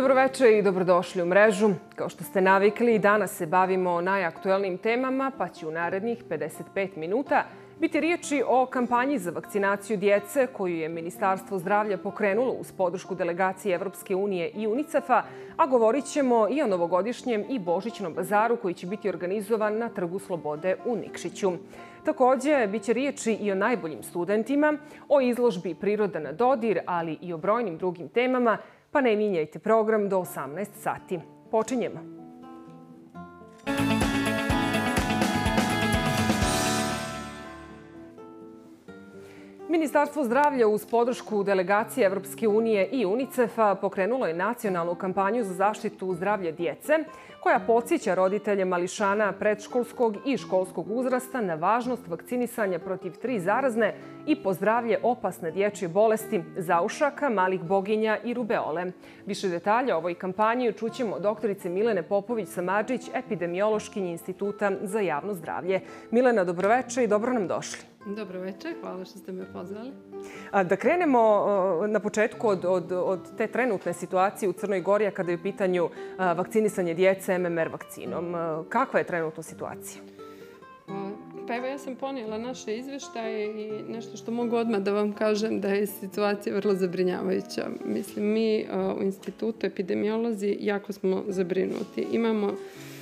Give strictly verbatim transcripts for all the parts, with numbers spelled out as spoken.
Dobroveče i dobrodošli u mrežu. Kao što ste navikli, danas se bavimo najaktuelnijim temama, pa će u narednih pedeset pet minuta biti riječi o kampanji za vakcinaciju djece koju je Ministarstvo zdravlja pokrenulo uz podršku delegacije Evropske unije i UNICEF-a, a govorit ćemo i o novogodišnjem i božićnom bazaru koji će biti organizovan na Trgu Slobode u Nikšiću. Također, bit će riječi i o najboljim studentima, o izložbi Priroda na dodir, ali i o brojnim drugim temama, pa ne mijenjajte program do osamnaest sati. Počinjemo. Ministarstvo zdravlja uz podršku delegacije Evropske unije i UNICEF-a pokrenulo je nacionalnu kampanju za zaštitu zdravlja djece, koja podsjeća roditelje mališana predškolskog i školskog uzrasta na važnost vakcinisanja protiv tri zarazne i po zdravlje opasne dječje bolesti zaušaka, malih boginja i rubeole. Više detalja o ovoj kampanji čućemo od doktorice Milene Popović-Samardžić, epidemiološkinje Instituta za javno zdravlje. Milena, dobroveče i dobro nam došli. Dobroveče, hvala što ste me pozvali. Da krenemo na početku od, od, od te trenutne situacije u Crnoj Gori, kada je u pitanju vakcinisanje djece M M R vakcinom. Kakva je trenutna situacija? Pa evo, ja sam ponijela naše izvještaje i nešto što mogu odmah da vam kažem da je situacija vrlo zabrinjavajuća. Mislim, mi u Institutu epidemiolozi jako smo zabrinuti. Imamo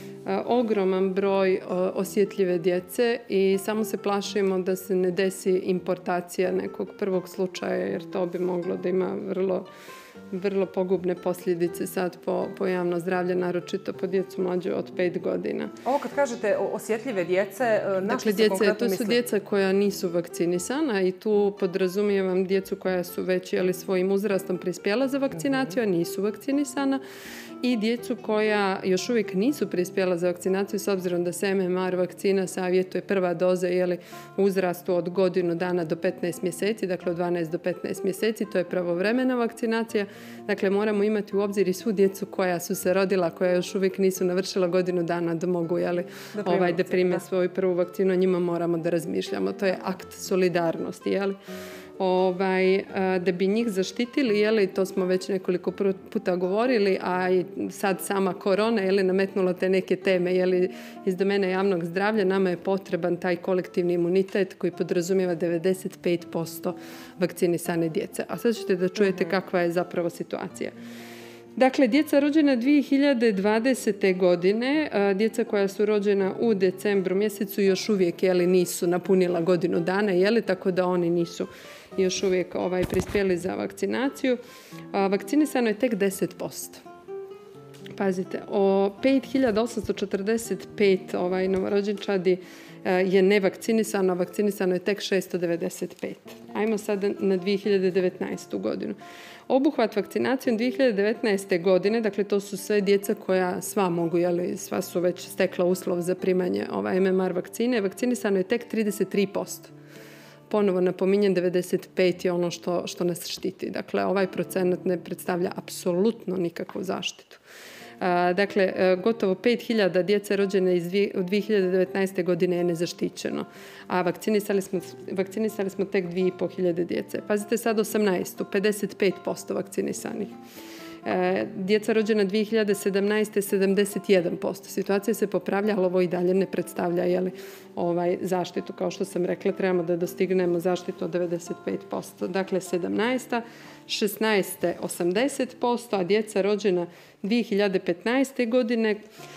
ogroman broj osjetljive djece i samo se plašimo da se ne desi importacija nekog prvog slučaja, jer to bi moglo da ima vrlo, vrlo pogubne posljedice sad po, po javno zdravlje, naročito po djecu mlađe od pet godina. Ovo kad kažete osjetljive djece, na dakle, što se djece, konkretno to su misli? djeca koja nisu vakcinisana i tu podrazumijevam djecu koja su već jeli, svojim uzrastom prispjela za vakcinaciju, a nisu vakcinisana, i djecu koja još uvijek nisu prispjela za vakcinaciju, s obzirom da se M M R vakcina savjetuje prva doza jeli, u uzrastu od godinu dana do petnaest mjeseci, dakle od dvanaest do petnaest mjeseci, to je pravovremena vakcinacija. Dakle, moramo imati u obzir i svu djecu koja su se rodila, koja još uvijek nisu navršila godinu dana da mogu jeli, da prime, ovaj, da prime svoju prvu vakcinu, o njima moramo da razmišljamo. To je akt solidarnosti, jeli? Ovaj, da bi njih zaštitili, jeli, to smo već nekoliko puta govorili, a i sad sama korona jeli, nametnula te neke teme jeli, iz domene javnog zdravlja. Nama je potreban taj kolektivni imunitet koji podrazumijeva devedeset pet posto vakcinisane djece. A sad ćete da čujete kakva je zapravo situacija. Dakle, djeca rođena dvije hiljade dvadesete. godine, djeca koja su rođena u decembru mjesecu još uvijek jeli, nisu napunila godinu dana, jeli, tako da oni nisu još uvijek ovaj, prispjeli za vakcinaciju. A, vakcinisano je tek deset posto. Pazite, o pet hiljada osamsto četrdeset pet ovaj, novorođenčadi je nevakcinisano, a vakcinisano je tek šesto devedeset pet. Ajmo sada na dvije hiljade devetnaestu. godinu. Obuhvat vakcinacijom dvije hiljade devetnaeste. godine, dakle to su sve djeca koja sva mogu, jeli, sva su već stekla uslov za primanje ovaj, M M R vakcine, vakcinisano je tek trideset tri posto. Ponovo napominjem, devedeset pet je ono što, što nas štiti. Dakle, ovaj procenat ne predstavlja apsolutno nikakvu zaštitu. A, dakle, gotovo pet hiljada djece rođene iz dvije hiljade devetnaeste. godine je nezaštićeno, a vakcinisali smo, vakcinisali smo tek dvije i pol hiljade djece. Pazite sad osamnaestu. pedeset pet posto vakcinisanih. E, djeca rođena dvije hiljade sedamnaeste. sedamdeset jedan posto. Situacija se popravlja, ali ovo i dalje ne predstavlja jeli, ovaj, zaštitu. Kao što sam rekla, trebamo da dostignemo zaštitu od devedeset pet posto. Dakle, sedamnaesta. šesnaeste. osamdeset posto, a djeca rođena dvije hiljade petnaeste. godine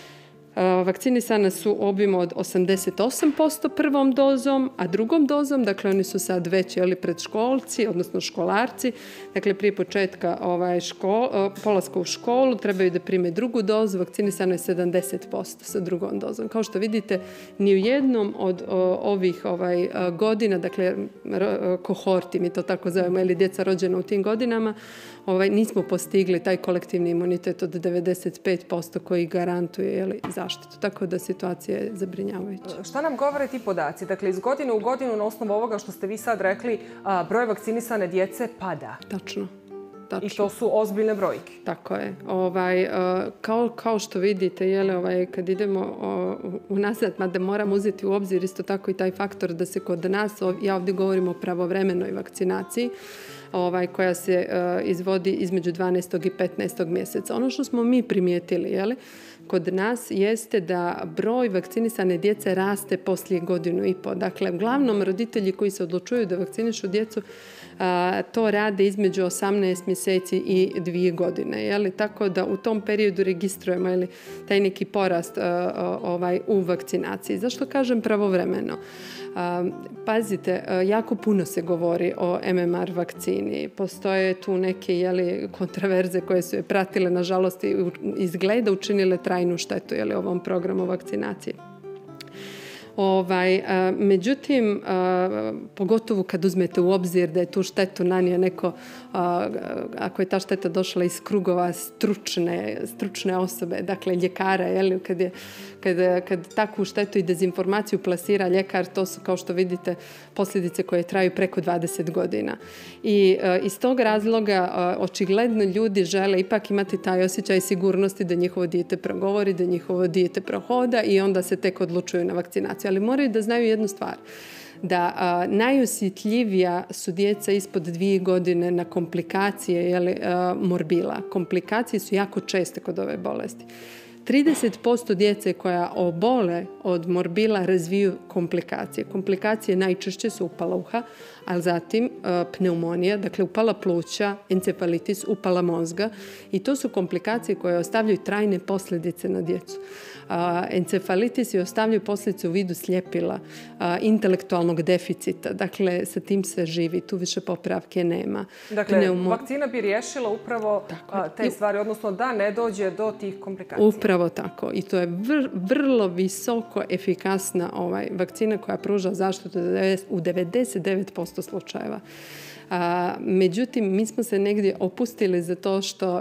vakcinisana su obim od osamdeset osam posto prvom dozom, a drugom dozom, dakle oni su sad već jeli, predškolci, odnosno školarci, dakle prije početka ovaj, škol, polaska u školu trebaju da prime drugu dozu, vakcinisano je sedamdeset posto sa drugom dozom. Kao što vidite, ni u jednom od o, ovih ovaj, godina, dakle kohorti, mi to tako zovemo, ili djeca rođena u tim godinama, ovaj, nismo postigli taj kolektivni imunitet od devedeset pet posto koji garantuje jeli, zaštitu. Tako da situacija je zabrinjavajuća. Šta nam govore ti podaci? Dakle, iz godine u godinu na osnovu ovoga što ste vi sad rekli, a, broj vakcinisane djece pada. Tačno. Tačno. I to su ozbiljne brojke. Tako je. Ovaj, kao, kao što vidite, jele, ovaj, kad idemo unazad, mada moram uzeti u obzir isto tako i taj faktor da se kod nas, ja ovdje govorim o pravovremenoj vakcinaciji, ovaj, koja se uh, izvodi između dvanaestog i petnaestog mjeseca. Ono što smo mi primijetili, jeli, kod nas jeste da broj vakcinisane djece raste poslije godinu i po. Dakle, uglavnom roditelji koji se odlučuju da vakcinišu djecu a, to rade između osamnaest mjeseci i dvije godine. Jeli? Tako da u tom periodu registrujemo jeli, taj neki porast a, a, ovaj, u vakcinaciji. Zašto kažem pravovremeno? A, pazite, a, jako puno se govori o M M R vakcini. Postoje tu neke jeli, kontraverze koje su je pratile, nažalost, i izgleda učinile trajnu štetu jeli, ovom programu vakcinacije. Ovaj, a, međutim, a, pogotovo kad uzmete u obzir da je tu štetu nanio neko, a, ako je ta šteta došla iz krugova stručne, stručne osobe, dakle ljekara, jeli, kad, je, kad, kad takvu štetu i dezinformaciju plasira ljekar, to su, kao što vidite, posljedice koje traju preko dvadeset godina. I a, iz tog razloga a, očigledno ljudi žele ipak imati taj osjećaj sigurnosti da njihovo dijete progovori, da njihovo dijete prohoda i onda se tek odlučuju na vakcinaciju. Ali moraju da znaju jednu stvar, da a, najosjetljivija su djeca ispod dvije godine na komplikacije jeli, a, morbila. Komplikacije su jako česte kod ove bolesti. trideset posto djece koja obole od morbila razviju komplikacije. Komplikacije najčešće su upala uha, ali zatim uh, pneumonija, dakle upala pluća, encefalitis, upala mozga i to su komplikacije koje ostavljaju trajne posljedice na djecu. Uh, encefalitis je ostavljaju posljedice u vidu sljepila, uh, intelektualnog deficita, dakle sa tim se živi, tu više popravke nema. Dakle, Pneumo... vakcina bi riješila upravo uh, te stvari, odnosno da ne dođe do tih komplikacija. Upravo tako i to je vr, vrlo visoko efikasna ovaj, vakcina koja pruža zaštitu u devedeset devet posto slučajeva. A, međutim, mi smo se negdje opustili za to što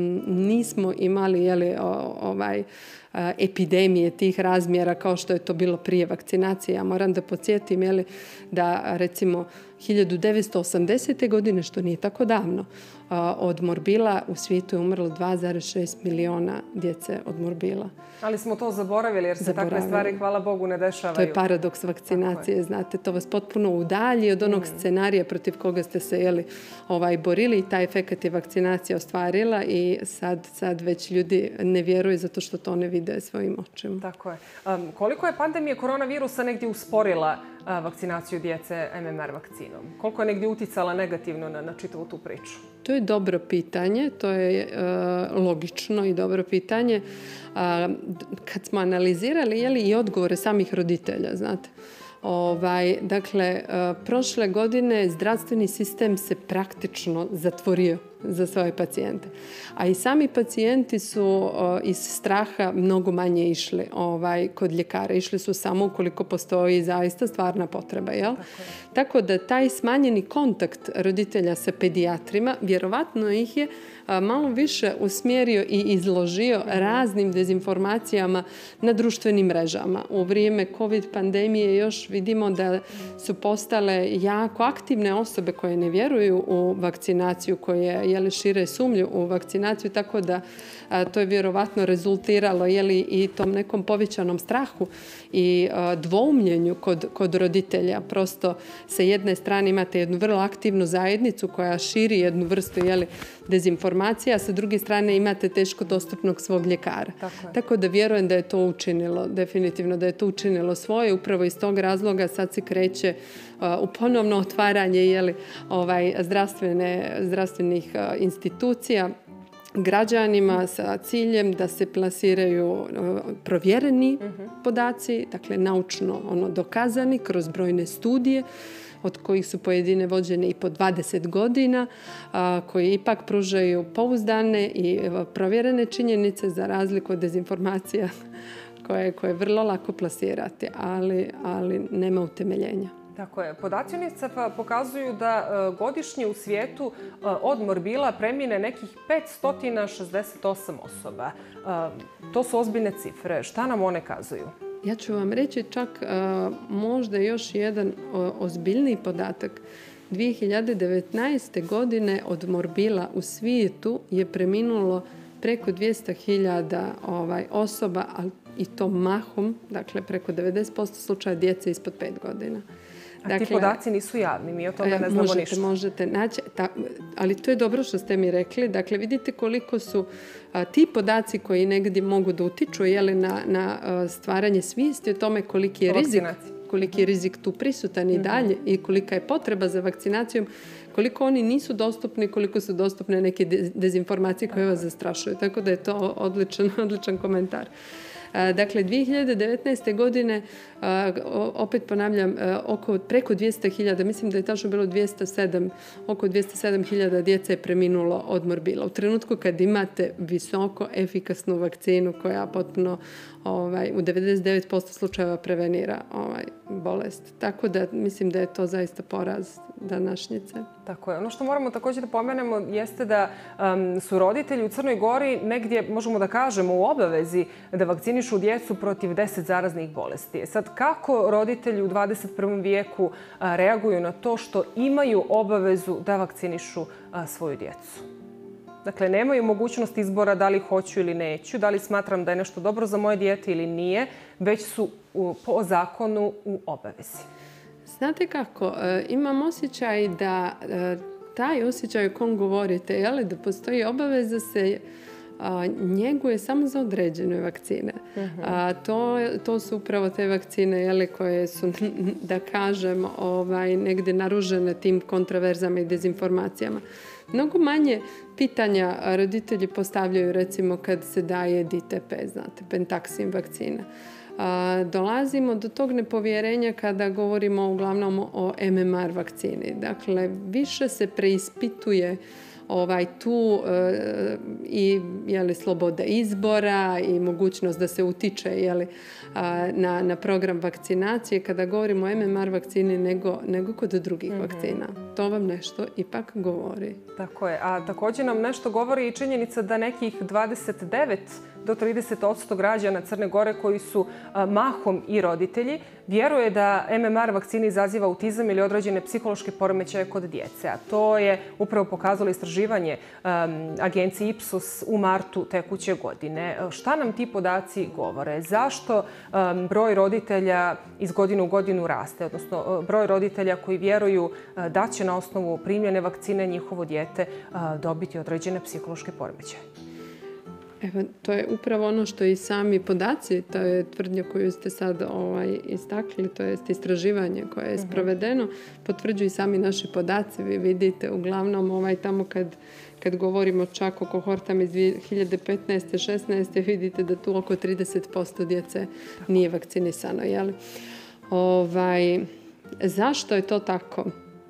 nismo imali jeli, o, ovaj, a, epidemije tih razmjera kao što je to bilo prije vakcinacije. Ja moram da podsjetim jeli, da recimo hiljadu devetsto osamdesete. godine, što nije tako davno, a, od morbila u svijetu je umrlo dva zarez šest miliona djece od morbila. Ali smo to zaboravili jer se zaboravili. Takve stvari, hvala Bogu, ne dešavaju. To je paradoks vakcinacije, znate, to vas potpuno udalji od onog mm. scenarija protiv koga ste se jeli, ovaj, borili i taj efekat je vakcinacija ostvarila i sad, sad već ljudi ne vjeruju zato što to ne vide svojim očima. Tako je. Um, koliko je pandemija koronavirusa negdje usporila uh, vakcinaciju djece M M R vakcinom? Koliko je negdje uticala negativno na, na čitavu tu priču? To je dobro pitanje, to je uh, logično i dobro pitanje. Uh, kad smo analizirali jeli, i odgovore samih roditelja, znate, ovaj, dakle, uh, prošle godine zdravstveni sistem se praktično zatvorio za svoje pacijente. A i sami pacijenti su uh, iz straha mnogo manje išli ovaj, kod ljekara. Išli su samo ukoliko postoji zaista stvarna potreba. Jel? Tako, Tako da taj smanjeni kontakt roditelja sa pedijatrima, vjerovatno ih je uh, malo više usmjerio i izložio raznim dezinformacijama na društvenim mrežama. U vrijeme COVID pandemije još vidimo da su postale jako aktivne osobe koje ne vjeruju u vakcinaciju, koje jeli, šire sumnju u vakcinaciju, tako da a, to je vjerovatno rezultiralo jeli, i tom nekom povećanom strahu i a, dvoumljenju kod, kod roditelja. Prosto sa jedne strane imate jednu vrlo aktivnu zajednicu koja širi jednu vrstu jeli, dezinformacija, a sa druge strane imate teško dostupnog svog ljekara. Tako, tako da vjerujem da je to učinilo, definitivno da je to učinilo svoje. Upravo iz tog razloga sad se kreće uh, u ponovno otvaranje jeli, ovaj, zdravstvene, zdravstvenih uh, institucija građanima sa ciljem da se plasiraju uh, provjereni uh-huh. podaci, dakle naučno ono, dokazani kroz brojne studije od kojih su pojedine vođene i po dvadeset godina, a, koji ipak pružaju pouzdane i provjerene činjenice za razliku od dezinformacija koje, koje je vrlo lako plasirati, ali, ali nema utemeljenja. Tako je. Podaci UNICEF-a pokazuju da uh, godišnje u svijetu uh, od morbila premine nekih petsto šezdeset osam osoba. Uh, to su ozbiljne cifre. Šta nam one kazuju? Ja ću vam reći čak uh, možda još jedan o, ozbiljniji podatak. dvije hiljade devetnaeste. godine od morbila u svijetu je preminulo preko dvjesto hiljada ovaj, osoba, ali i to mahom, dakle preko devedeset posto slučaja djece ispod pet godina. A ti podaci nisu javni, mi o tome ne znamo možete, ništa. Možete naći, ta, ali to je dobro što ste mi rekli. Dakle, vidite koliko su a, ti podaci koji negdje mogu da utiču jeli, na, na a, stvaranje svijesti o tome koliki je rizik, koliki je rizik tu prisutan i dalje i kolika je potreba za vakcinacijom, koliko oni nisu dostupni, koliko su dostupne neke dezinformacije koje vas zastrašuju. Tako da je to odličan, odličan komentar. Dakle, dvije hiljade devetnaeste. godine, opet ponavljam, oko, preko dvjesto hiljada, mislim da je tačno bilo dvjesto sedam, oko dvjesto sedam hiljada djece je preminulo od morbila. U trenutku kad imate visoko efikasnu vakcinu koja potpuno ovaj, u devedeset devet posto slučajeva prevenira ovaj, bolest. Tako da mislim da je to zaista poraz današnjice. Tako je. Ono što moramo također da pomenemo jeste da um, su roditelji u Crnoj Gori negdje, možemo da kažemo, u obavezi da vakcinišu djecu protiv deset zaraznih bolesti. Sad, kako roditelji u dvadeset prvom vijeku a, reaguju na to što imaju obavezu da vakcinišu a, svoju djecu? Dakle, nemaju mogućnost izbora da li hoću ili neću, da li smatram da je nešto dobro za moje dijete ili nije, već su u, po zakonu u obavezi. Znate kako, e, imam osjećaj da e, taj osjećaj o kom govorite, jeli, da postoji obaveza se a, njeguje samo za određene vakcine. Uh-huh. A, to, to su upravo te vakcine jeli, koje su, da kažem, ovaj, negdje naružene tim kontraverzama i dezinformacijama. Mnogo manje pitanja roditelji postavljaju recimo kad se daje D T P, znate, Pentaxim vakcina. A, dolazimo do tog nepovjerenja kada govorimo uglavnom o M M R vakcini. Dakle, više se preispituje ovaj, tu e, i jeli, sloboda izbora i mogućnost da se utiče jeli, a, na, na program vakcinacije kada govorimo o M M R vakcini nego, nego kod drugih mm-hmm. vakcina. To vam nešto ipak govori. Tako je. A također nam nešto govori i činjenica da nekih dvadeset devet do trideset posto građana Crne Gore koji su a, mahom i roditelji vjeruje da M M R vakcina izaziva autizam ili određene psihološke poremećaje kod djece. A to je upravo pokazalo istraživanje um, agencije Ipsos u martu tekuće godine. Šta nam ti podaci govore? Zašto um, broj roditelja iz godine u godinu raste? Odnosno, broj roditelja koji vjeruju uh, da će na osnovu primljene vakcine njihovo dijete uh, dobiti određene psihološke poremećaje. Evo, to je upravo ono što i sami podaci, to je tvrdnja koju ste sad ovaj, istakli, to je istraživanje koje je sprovedeno, potvrđuju i sami naši podaci. Vi vidite uglavnom ovaj, tamo kad, kad govorimo čak o kohortama iz dvije hiljade petnaeste. šesnaeste. vidite da tu oko trideset posto djece nije vakcinisano. Jel? Ovaj, zašto je to tako?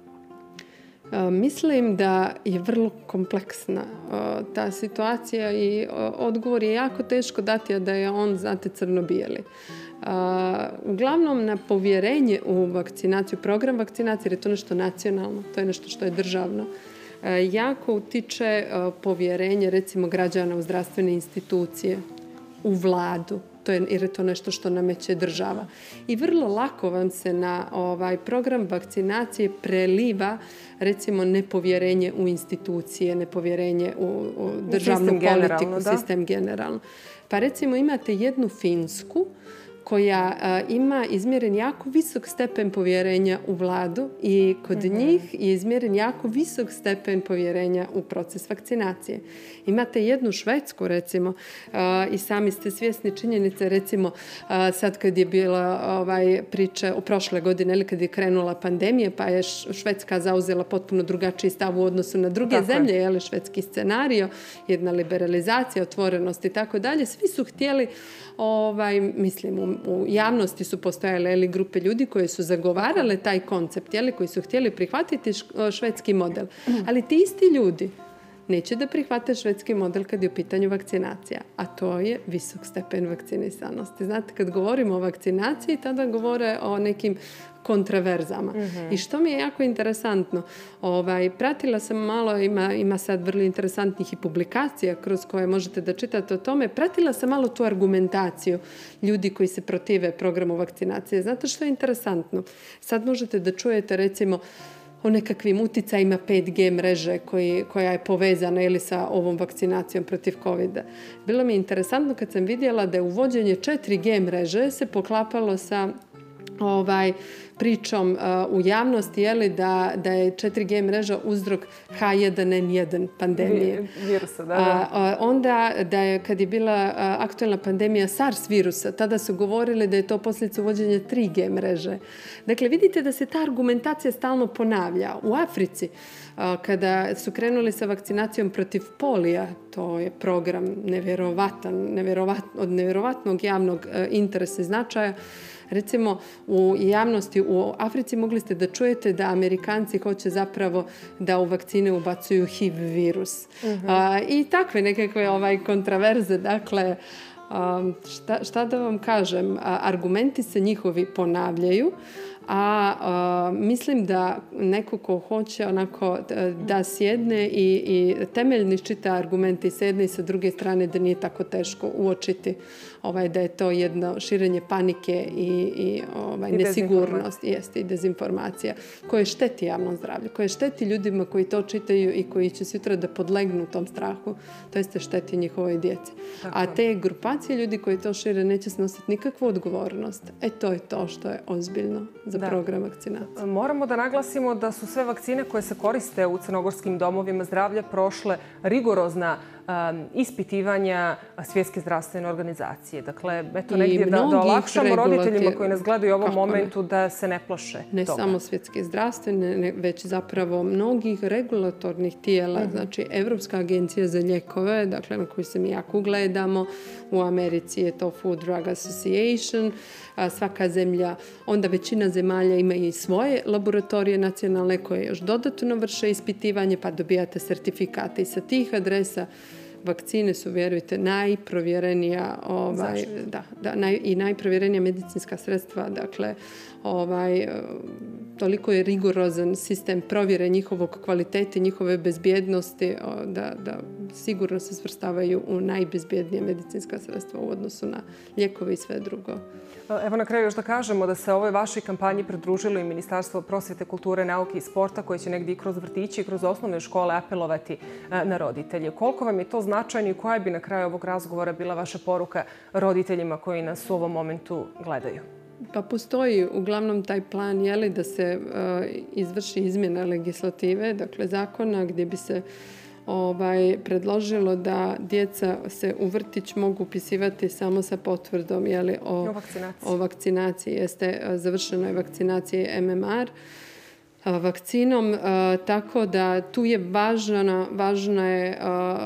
Mislim da je vrlo kompleksna ta situacija i odgovor je jako teško dati, a da je on, znate, crno-bijeli. Uglavnom na povjerenje u vakcinaciju, program vakcinacije, jer je to nešto nacionalno, to je nešto što je državno, jako utiče povjerenje, recimo, građana u zdravstvene institucije, u vladu. To je, jer je to nešto što nameće država. I vrlo lako vam se na ovaj program vakcinacije preliva recimo nepovjerenje u institucije, nepovjerenje u, u državnu sistem politiku, generalno, sistem generalno. Pa recimo imate jednu Finsku koja a, ima izmjeren jako visok stepen povjerenja u vladu i kod mm-hmm. njih je izmjeren jako visok stepen povjerenja u proces vakcinacije. Imate jednu Švedsku, recimo, a, i sami ste svjesni činjenice, recimo, a, sad kad je bila ovaj, priča u prošle godine, ili kad je krenula pandemija, pa je Švedska zauzela potpuno drugačiji stav u odnosu na druge tako zemlje, je li švedski scenario, jedna liberalizacija, otvorenost i tako dalje. Svi su htjeli, ovaj, mislim, u, u javnosti su postojale ili grupe ljudi koje su zagovarale taj koncept, jeli, koji su htjeli prihvatiti švedski model. Ali ti isti ljudi neće da prihvate švedski model kad je u pitanju vakcinacija, a to je visok stepen vakcinisanosti. Znate, kad govorimo o vakcinaciji, tada govore o nekim kontraverzama. Mm-hmm. I što mi je jako interesantno, ovaj, pratila sam malo, ima, ima sad vrlo interesantnih i publikacija kroz koje možete da čitate o tome, pratila sam malo tu argumentaciju ljudi koji se protive programu vakcinacije. Znate što je interesantno? Sad možete da čujete recimo o nekakvim uticajima pet G mreže koji, koja je povezana ili sa ovom vakcinacijom protiv covida. Bilo mi je interesantno kad sam vidjela da je uvođenje četiri G mreže se poklapalo sa ovaj, pričom uh, u javnosti je li, da, da je četiri G mreža uzrok H jedan N jedan pandemije. Virusa, da, da. A, a, onda da je kad je bila a, aktualna pandemija SARS virusa, tada su govorili da je to posljedica uvođenja tri G mreže. Dakle, vidite da se ta argumentacija stalno ponavlja. U Africi, a, kada su krenuli sa vakcinacijom protiv polija, to je program nevjerovatan, nevjerovat, od nevjerovatnog javnog a, interesa i značaja. Recimo, u javnosti u Africi mogli ste da čujete da Amerikanci hoće zapravo da u vakcine ubacuju H I V virus. Uh-huh. A, I takve nekakve ovaj, kontraverze. Dakle, a, šta, šta da vam kažem? A, argumenti se njihovi ponavljaju, a, a mislim da neko ko hoće onako da sjedne i, i temeljno iščita argumente i s jedne i sa druge strane, da nije tako teško uočiti ovaj, da je to jedno širenje panike i, i, ovaj, I nesigurnost jeste, i dezinformacija koje šteti javnom zdravlju, koje šteti ljudima koji to čitaju i koji će sutra da podlegnu tom strahu, to jeste šteti njihovoj djeci. Tako. A te grupacije ljudi koji to šire neće snositi nikakvu odgovornost. E to je to što je ozbiljno za da. program vakcinacije. Moramo da naglasimo da su sve vakcine koje se koriste u crnogorskim domovima zdravlja prošle rigorozna um, ispitivanja Svjetske zdravstvene organizacije. Dakle, eto negdje da, da olakšamo roditeljima koji nas gledaju u ovom Kako momentu ne? da se ne plaše Ne toga. samo Svjetske zdravstvene, ne, već zapravo mnogih regulatornih tijela. Mm-hmm. Znači, Evropska agencija za lijekove, dakle, na koju se mi jako gledamo. U Americi je to Food Drug Association. A svaka zemlja, onda većina zemalja ima i svoje laboratorije nacionalne koje još dodatno vrše ispitivanje, pa dobijate sertifikate. I sa tih adresa vakcine su, vjerujte, najprovjerenija ovaj, da, da, naj, i najprovjerenija medicinska sredstva. Dakle, ovaj, toliko je rigorozan sistem provjere njihovog kvalitete, njihove bezbjednosti, da, da sigurno se svrstavaju u najbezbjednije medicinska sredstva u odnosu na lijekove i sve drugo. Evo na kraju još da kažemo da se ovoj vašoj kampanji pridružilo i Ministarstvo prosvjete, kulture, nauke i sporta koje će negdje i kroz vrtiće i kroz osnovne škole apelovati na roditelje. Koliko vam je to značajno i koja bi na kraju ovog razgovora bila vaša poruka roditeljima koji nas u ovom momentu gledaju? Pa postoji uglavnom taj plan je li, da se uh, izvrši izmjena legislative, dakle zakona gdje bi se Ovaj, predložilo da djeca se u vrtić mogu upisivati samo sa potvrdom jeli, o, o vakcinaciji. O vakcinaciji. Jeste, završeno je vakcinacije M M R vakcinom, tako da tu je važna, važna je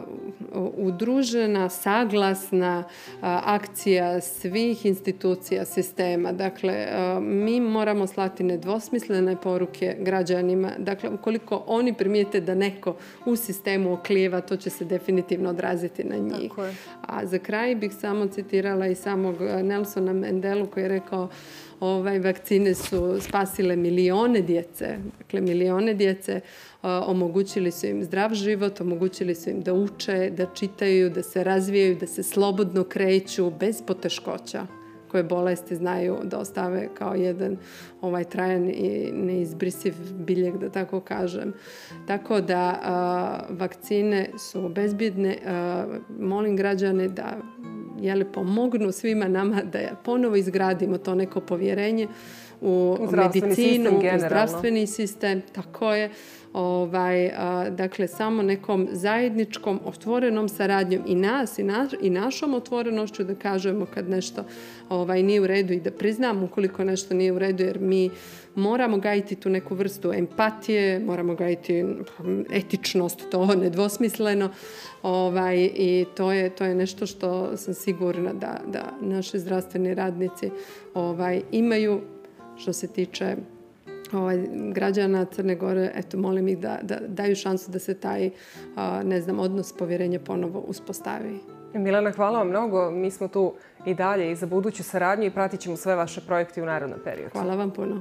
udružena, saglasna akcija svih institucija sistema. Dakle, mi moramo slati nedvosmislene poruke građanima. Dakle, ukoliko oni primijete da neko u sistemu oklijeva, to će se definitivno odraziti na njih. A za kraj bih samo citirala i samog Nelsona Mandelu koji je rekao Ovaj, vakcine su spasile milione djece. Dakle, milione djece uh, omogućili su im zdrav život, omogućili su im da uče, da čitaju, da se razvijaju, da se slobodno kreću bez poteškoća koje bolesti znaju da ostave kao jedan ovaj trajan i neizbrisiv biljeg, da tako kažem. Tako da uh, vakcine su bezbjedne. Uh, molim građane da jeli, pomognu svima nama da ponovo izgradimo to neko povjerenje u, u medicinu, u zdravstveni sistem. Tako je. Ovaj, a, dakle, samo nekom zajedničkom, otvorenom saradnjom i nas i, naš, i našom otvorenošću da kažemo kad nešto ovaj, nije u redu i da priznamo ukoliko nešto nije u redu, jer mi moramo gajiti tu neku vrstu empatije, moramo gajiti etičnost, to nedvosmisleno. Ovaj, I to je, to je nešto što sam sigurna da, da naši zdravstveni radnici ovaj, imaju što se tiče ovaj, građana Crne Gore. Eto, molim ih da, da daju šansu da se taj a, ne znam, odnos povjerenja ponovo uspostavi. Milena, hvala vam mnogo. Mi smo tu i dalje i za buduću saradnju i pratit ćemo sve vaše projekte u narednom periodu. Hvala vam puno.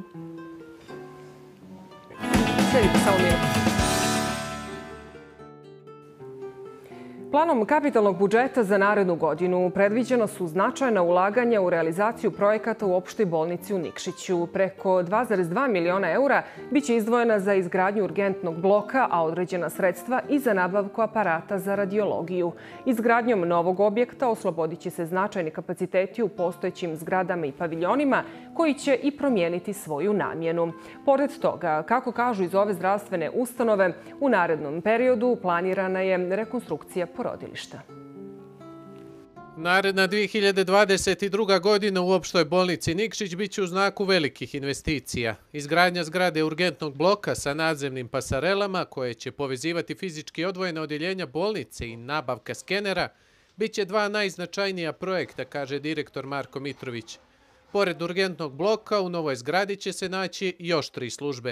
Sjedite samo minutu. Planom kapitalnog budžeta za narednu godinu predviđena su značajna ulaganja u realizaciju projekata u opštoj bolnici u Nikšiću. Preko dva zarez dva miliona eura biće izdvojena za izgradnju urgentnog bloka, a određena sredstva i za nabavku aparata za radiologiju. Izgradnjom novog objekta oslobodit će se značajni kapaciteti u postojećim zgradama i paviljonima koji će i promijeniti svoju namjenu. Pored toga, kako kažu iz ove zdravstvene ustanove, u narednom periodu planirana je rekonstrukcija porodilišta. Naredna dvije hiljade dvadeset druga. godina u opštoj bolnici Nikšić biće u znaku velikih investicija. Izgradnja zgrade urgentnog bloka sa nadzemnim pasarelama koje će povezivati fizički odvojena odjeljenja bolnice i nabavka skenera biće dva najznačajnija projekta, kaže direktor Marko Mitrović. Pored urgentnog bloka u novoj zgradi će se naći još tri službe.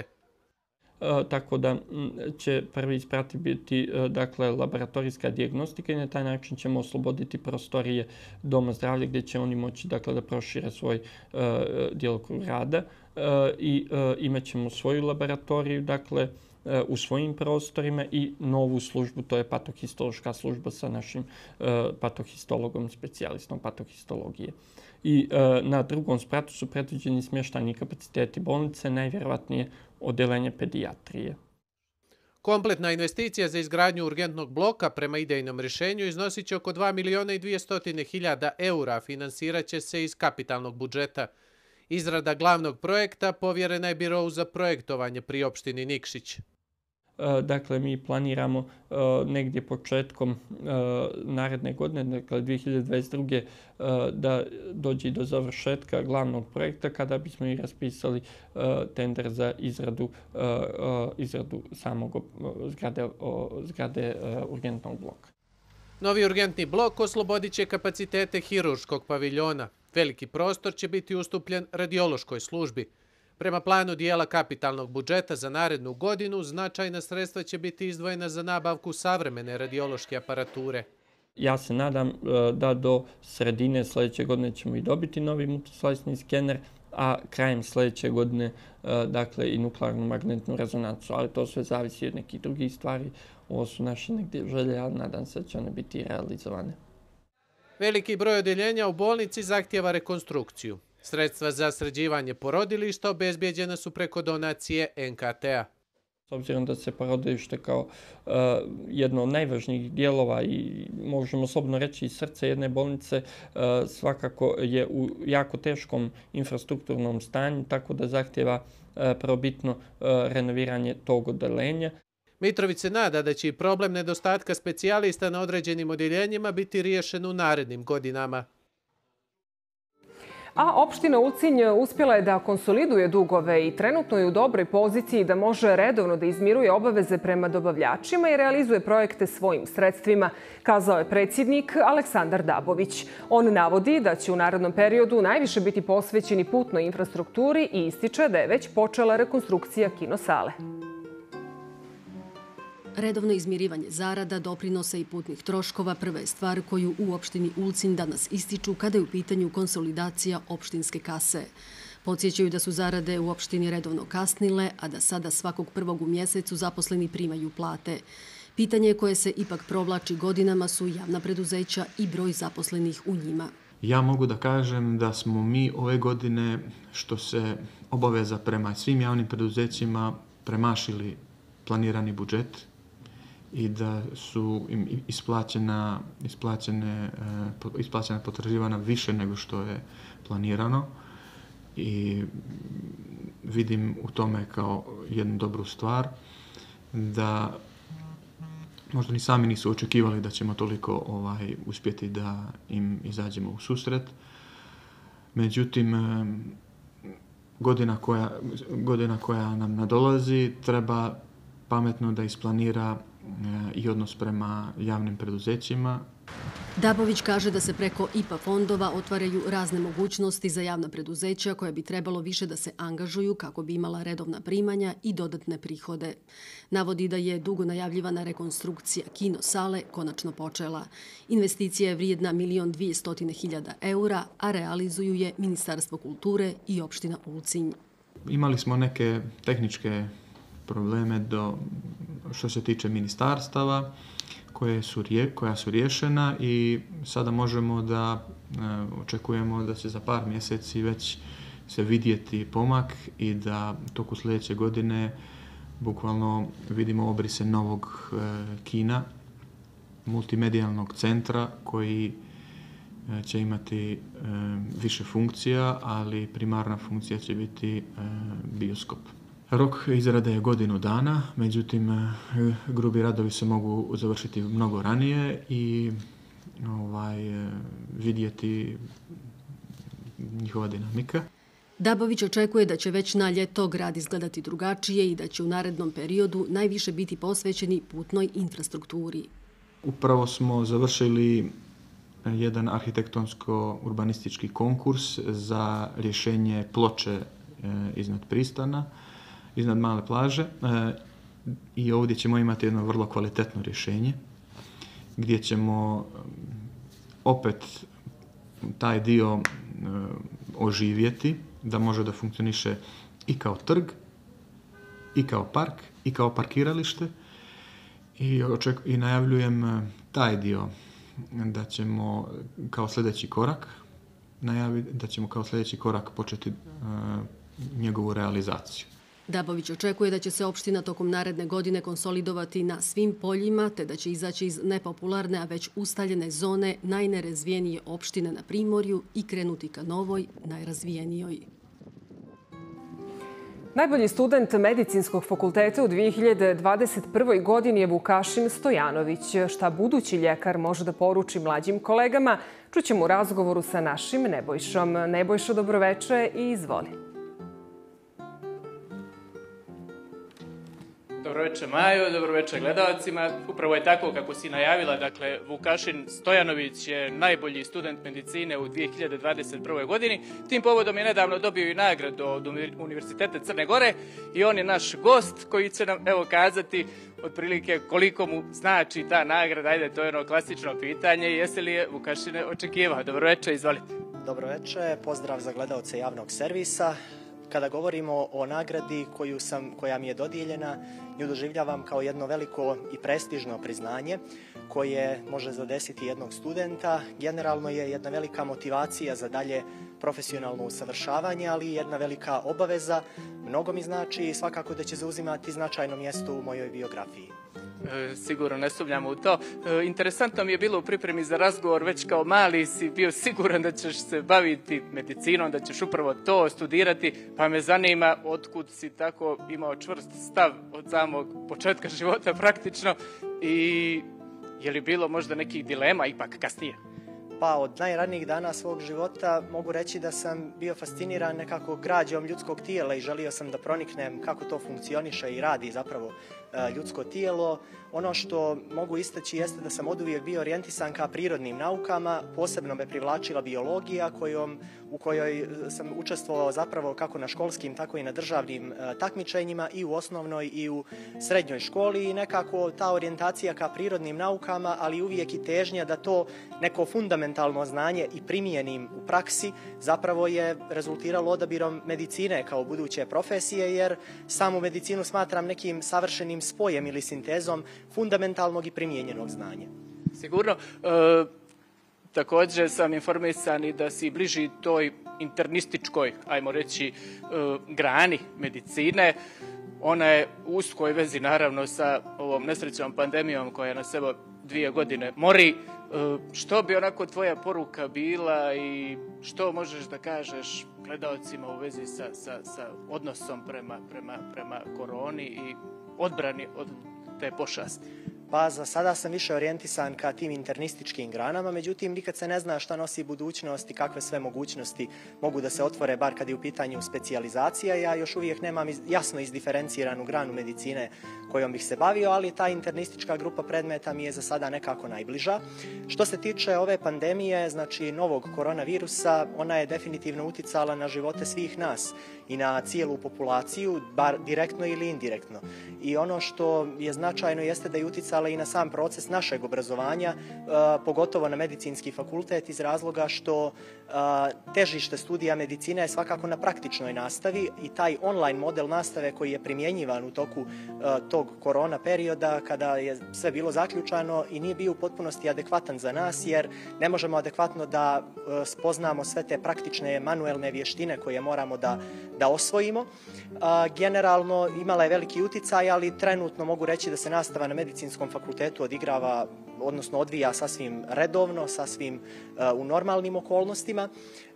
E, tako da će prvi isprati biti e, dakle, laboratorijska dijagnostika i na taj način ćemo osloboditi prostorije Doma zdravlja gdje će oni moći dakle, da prošire svoj e, djelokrug rada e, i e, imat ćemo svoju laboratoriju dakle, e, u svojim prostorima i novu službu, to je patohistološka služba sa našim e, patohistologom, specijalistom patohistologije. I e, na drugom spratu su predviđeni smještajni kapaciteti bolnice, najvjerovatnije odeljenje pedijatrije. Kompletna investicija za izgradnju urgentnog bloka prema idejnom rješenju iznosit će oko dva miliona i dvjesto hiljada eura, finansirat će se iz kapitalnog budžeta. Izrada glavnog projekta povjerena je Birovu za projektovanje pri opštini Nikšić. Dakle, mi planiramo uh, negdje početkom uh, naredne godine, dakle dvije hiljade dvadeset druge. Uh, da dođe do završetka glavnog projekta kada bismo i raspisali uh, tender za izradu, uh, uh, izradu samog uh, zgrade, uh, zgrade uh, urgentnog bloka. Novi urgentni blok oslobodit će kapacitete hirurškog paviljona. Veliki prostor će biti ustupljen radiološkoj službi. Prema planu dijela kapitalnog budžeta za narednu godinu, značajna sredstva će biti izdvojena za nabavku savremene radiološke aparature. Ja se nadam da do sredine sljedeće godine ćemo i dobiti novi multislajsni skener, a krajem sljedeće godine dakle, i nuklearnu magnetnu rezonancu. Ali to sve zavisi od nekih drugih stvari. Ovo su naše negdje želje, ali nadam se da će one biti realizovane. Veliki broj odjeljenja u bolnici zahtijeva rekonstrukciju. Sredstva za sređivanje porodilišta obezbijeđena su preko donacije N K T-a. S obzirom da se porodilište kao uh, jedno od najvažnijih dijelova i možemo slobodno reći i srce jedne bolnice uh, svakako je u jako teškom infrastrukturnom stanju, tako da zahtjeva uh, probitno uh, renoviranje tog odeljenja. Mitrović se nada da će i problem nedostatka specijalista na određenim odjeljenjima biti riješen u narednim godinama. A opština Ulcinj uspjela je da konsoliduje dugove i trenutno je u dobroj poziciji da može redovno da izmiruje obaveze prema dobavljačima i realizuje projekte svojim sredstvima, kazao je predsjednik Aleksandar Dabović. On navodi da će u narednom periodu najviše biti posvećeni putnoj infrastrukturi i ističe da je već počela rekonstrukcija kinosale. Redovno izmirivanje zarada, doprinosa i putnih troškova prva je stvar koju u opštini Ulcinj danas ističu kada je u pitanju konsolidacija opštinske kase. Podsjećaju da su zarade u opštini redovno kasnile, a da sada svakog prvog u mjesecu zaposleni primaju plate. Pitanje koje se ipak provlači godinama su javna preduzeća i broj zaposlenih u njima. Ja mogu da kažem da smo mi ove godine, što se obaveza prema svim javnim preduzećima, premašili planirani budžet i da su im isplaćena, isplaćene, isplaćena potraživana više nego što je planirano i vidim u tome kao jednu dobru stvar da možda ni sami nisu očekivali da ćemo toliko ovaj, uspjeti da im izađemo u susret. Međutim, godina koja, godina koja nam nadolazi treba pametno da isplanira i odnos prema javnim preduzećima. Dabović kaže da se preko I P A fondova otvaraju razne mogućnosti za javna preduzeća koja bi trebalo više da se angažuju kako bi imala redovna primanja i dodatne prihode. Navodi da je dugo najavljivana rekonstrukcija kino sale konačno počela. Investicija je vrijedna milion dvjesto hiljada eura, a realizuju je Ministarstvo kulture i opština Ulcinj. Imali smo neke tehničke probleme do što se tiče ministarstava koje su, koja su riješena i sada možemo da očekujemo da će za par mjeseci već se vidjeti pomak i da toku sljedeće godine bukvalno vidimo obrise novog kina, multimedijalnog centra koji će imati više funkcija, ali primarna funkcija će biti bioskop. Rok izrade je godinu dana, međutim grubi radovi se mogu završiti mnogo ranije i ovaj, vidjeti njihova dinamika. Dabović očekuje da će već na ljeto grad izgledati drugačije i da će u narednom periodu najviše biti posvećeni putnoj infrastrukturi. Upravo smo završili jedan arhitektonsko-urbanistički konkurs za rješenje ploče iznad pristana, iznad male plaže i ovdje ćemo imati jedno vrlo kvalitetno rješenje gdje ćemo opet taj dio oživjeti da može da funkcioniše i kao trg, i kao park, i kao parkiralište i, oček- i najavljujem taj dio da ćemo kao sljedeći korak najaviti da ćemo kao sljedeći korak početi uh, njegovu realizaciju. Dabović očekuje da će se opština tokom naredne godine konsolidovati na svim poljima, te da će izaći iz nepopularne, a već ustaljene zone najnerazvijenije opštine na Primorju i krenuti ka novoj, najrazvijenijoj. Najbolji student Medicinskog fakulteta u dvije hiljade dvadeset prvoj. godini je Vukašin Stojanović. Šta budući ljekar može da poruči mlađim kolegama, čućemo u razgovoru sa našim Nebojšom. Nebojšo, dobroveče i izvoli. Dobroveče Majo, dobroveče gledalcima. Upravo je tako kako si najavila, dakle, Vukašin Stojanović je najbolji student medicine u dvije hiljade dvadeset prvoj. godini. Tim povodom je nedavno dobio i nagradu od Univerziteta Crne Gore i on je naš gost koji će nam, evo, kazati otprilike koliko mu znači ta nagrada. Ajde, to je ono klasično pitanje. Jesi li je Vukašine očekivao? Dobroveče, izvolite. Dobroveče, pozdrav za gledalce javnog servisa. Kada govorimo o nagradi koju sam, koja mi je dodijeljena, nju doživljavam kao jedno veliko i prestižno priznanje koje može zadesiti jednog studenta. Generalno je jedna velika motivacija za dalje profesionalno usavršavanje, ali i jedna velika obaveza. Mnogo mi znači i svakako da će zauzimati značajno mjesto u mojoj biografiji. E, sigurno ne sumnjamo u to. E, interesantno mi je bilo u pripremi za razgovor, već kao mali si bio siguran da ćeš se baviti medicinom, da ćeš upravo to studirati, pa me zanima otkud si tako imao čvrst stav od samog početka života praktično i je li bilo možda nekih dilema ipak kasnije? Pa od najranijih dana svog života mogu reći da sam bio fasciniran nekako građom ljudskog tijela i želio sam da proniknem kako to funkcioniše i radi zapravo ljudsko tijelo. Ono što mogu istaći jeste da sam oduvijek bio orijentisan ka prirodnim naukama, posebno me privlačila biologija kojom, u kojoj sam učestvovao zapravo kako na školskim, tako i na državnim takmičenjima i u osnovnoj i u srednjoj školi i nekako ta orijentacija ka prirodnim naukama, ali uvijek i težnja da to neko fundamentalno znanje i primijenim u praksi zapravo je rezultiralo odabirom medicine kao buduće profesije, jer samu medicinu smatram nekim savršenim spojem ili sintezom fundamentalnog i primijenjenog znanja. Sigurno. E, također sam informisan i da si bliži toj internističkoj, ajmo reći, e, grani medicine. Ona je u uskoj vezi naravno sa ovom nesrećnom pandemijom koja nas evo dvije godine mori. E, što bi onako tvoja poruka bila i što možeš da kažeš gledalcima u vezi sa, sa, sa odnosom prema, prema, prema koroni i odbrani od te pošasti? Pa za sada sam više orijentisan ka tim internističkim granama, međutim nikad se ne zna šta nosi budućnost i kakve sve mogućnosti mogu da se otvore, bar kad je u pitanju specijalizacija. Ja još uvijek nemam jasno izdiferenciranu granu medicine kojom bih se bavio, ali ta internistička grupa predmeta mi je za sada nekako najbliža. Što se tiče ove pandemije, znači novog koronavirusa, ona je definitivno uticala na živote svih nas i na cijelu populaciju, bar direktno ili indirektno. I ono što je značajno jeste da je uticala uticale i na sam proces našeg obrazovanja, pogotovo na medicinski fakultet, iz razloga što težište studija medicine je svakako na praktičnoj nastavi i taj online model nastave koji je primjenjivan u toku tog korona perioda kada je sve bilo zaključano i nije bio u potpunosti adekvatan za nas, jer ne možemo adekvatno da spoznamo sve te praktične manuelne vještine koje moramo da, da osvojimo. Generalno imala je veliki uticaj, ali trenutno mogu reći da se nastava na medicinskom fakultetu odigrava, odnosno odvija sasvim redovno, sasvim u normalnim okolnostima.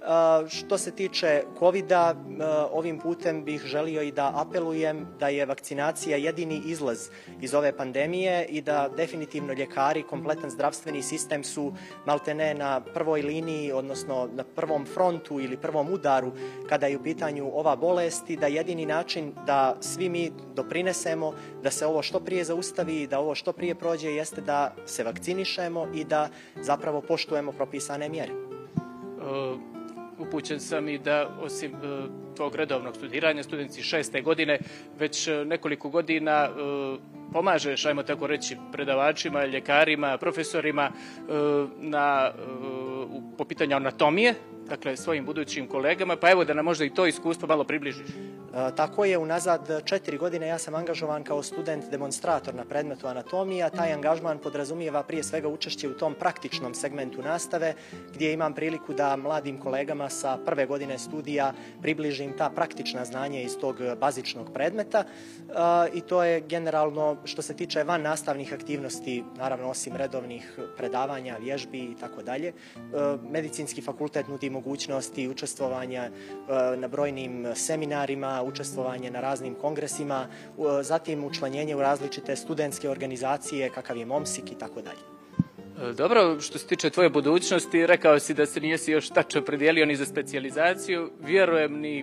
Što se tiče kovida, ovim putem bih želio i da apelujem da je vakcinacija jedini izlaz iz ove pandemije i da definitivno ljekari, kompletan zdravstveni sistem su maltene na prvoj liniji, odnosno na prvom frontu ili prvom udaru kada je u pitanju ova bolest i da jedini način da svi mi doprinesemo da se ovo što prije zaustavi i da ovo što prije prođe jeste da se vakcinišemo i da zapravo poštujemo propisane mjere. Uh... Upućen sam i da osim uh, tog redovnog studiranja, studenti šeste godine, već uh, nekoliko godina uh, pomažeš, ajmo tako reći, predavačima, ljekarima, profesorima uh, na, uh, po pitanju anatomije, dakle svojim budućim kolegama, pa evo da nam možda i to iskustvo malo približiš. Tako je, unazad četiri godine ja sam angažovan kao student demonstrator na predmetu anatomija. Taj angažman podrazumijeva prije svega učešće u tom praktičnom segmentu nastave, gdje imam priliku da mladim kolegama sa prve godine studija približim ta praktična znanja iz tog bazičnog predmeta. I to je generalno što se tiče van nastavnih aktivnosti, naravno osim redovnih predavanja, vježbi i tako dalje. Medicinski fakultet nudi mogućnosti učestvovanja na brojnim seminarima, učestvovanje na raznim kongresima, zatim učlanjenje u različite studentske organizacije, kakav je MOMSIK i tako dalje. Dobro, što se tiče tvoje budućnosti, rekao si da se nijesi još tačno opredijelio ni za specijalizaciju, vjerujem ni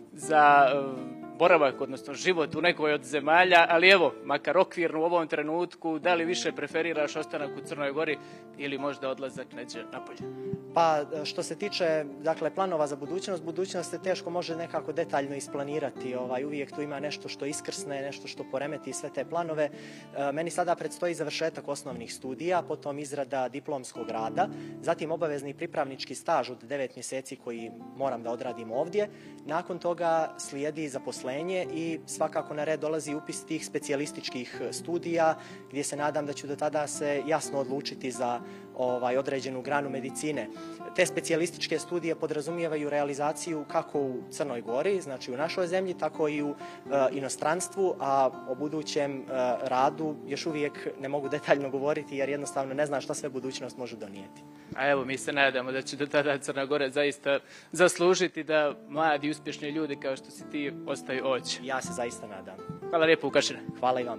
za boravak, odnosno život u nekoj od zemalja, ali evo, makar okvirno u ovom trenutku, da li više preferiraš ostanak u Crnoj Gori ili možda odlazak neđe napolje? Pa što se tiče dakle, planova za budućnost, budućnost se teško može nekako detaljno isplanirati. Ovaj, uvijek tu ima nešto što iskrsne, nešto što poremeti sve te planove. E, meni sada predstoji završetak osnovnih studija, potom izrada diplomskog rada, zatim obavezni pripravnički staž od devet mjeseci koji moram da odradim ovdje. Nakon toga slijedi zaposlenje i svakako na red dolazi upis tih specijalističkih studija gdje se nadam da ću do tada se jasno odlučiti za ovaj, određenu granu medicine. Te specijalističke studije podrazumijevaju realizaciju kako u Crnoj Gori, znači u našoj zemlji, tako i u e, inostranstvu, a o budućem e, radu još uvijek ne mogu detaljno govoriti jer jednostavno ne znam šta sve budućnost može donijeti. A evo, mi se nadamo da će do tada Crna Gora zaista zaslužiti da mladi, uspješni ljudi kao što si ti ostaju ovdje. Ja se zaista nadam. Hvala lijepo, Vukašine. Hvala i vam.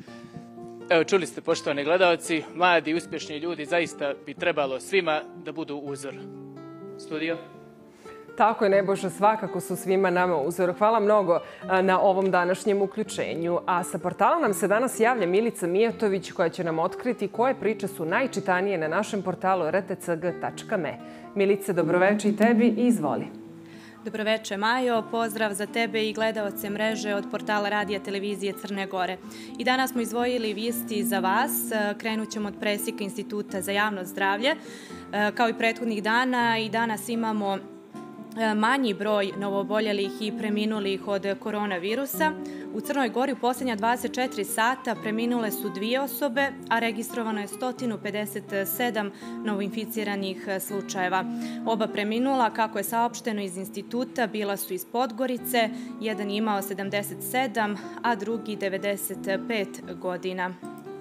Evo, čuli ste, poštovani gledalci, mladi, uspješni ljudi, zaista bi trebalo svima da budu uzor. Studio? Tako je, Nebojša, svakako su svima nama uzor. Hvala mnogo na ovom današnjem uključenju. A sa portala nam se danas javlja Milica Mijatović koja će nam otkriti koje priče su najčitanije na našem portalu r t c g tačka m e. Milice, dobroveče i tebi i izvoli. Dobroveče, Majo. Pozdrav za tebe i gledalce mreže od portala Radija televizije Crne Gore. I danas smo izdvojili vijesti za vas. Krenut ćemo od presjeka Instituta za javno zdravlje. Kao i prethodnih dana, i danas imamo manji broj novooboljelih i preminulih od koronavirusa. U Crnoj Gori u posljednja dvadeset četiri sata preminule su dvije osobe, a registrovano je sto pedeset sedam novoinficiranih slučajeva. Oba preminula, kako je saopšteno iz instituta, bila su iz Podgorice. Jedan je imao sedamdeset sedam, a drugi devedeset pet godina.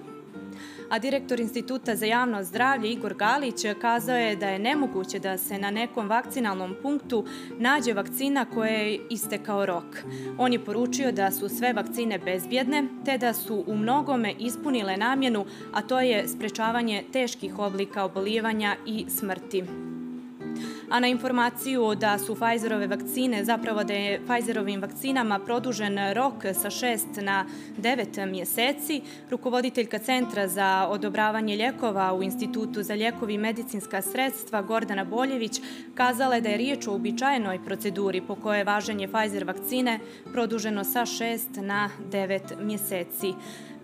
A direktor Instituta za javno zdravlje Igor Galić kazao je da je nemoguće da se na nekom vakcinalnom punktu nađe vakcina koja je istekao rok. On je poručio da su sve vakcine bezbjedne, te da su u mnogome ispunile namjenu, a to je sprečavanje teških oblika obolijevanja i smrti. A na informaciju da su Pfizerove vakcine, zapravo da je Pfizerovim vakcinama produžen rok sa šest na devet mjeseci, rukovoditeljka Centra za odobravanje lijekova u Institutu za lijekovi i medicinska sredstva Gordana Boljević kazala je da je riječ o uobičajenoj proceduri po kojoj je važenje Pfizer vakcine produženo sa šest na devet mjeseci.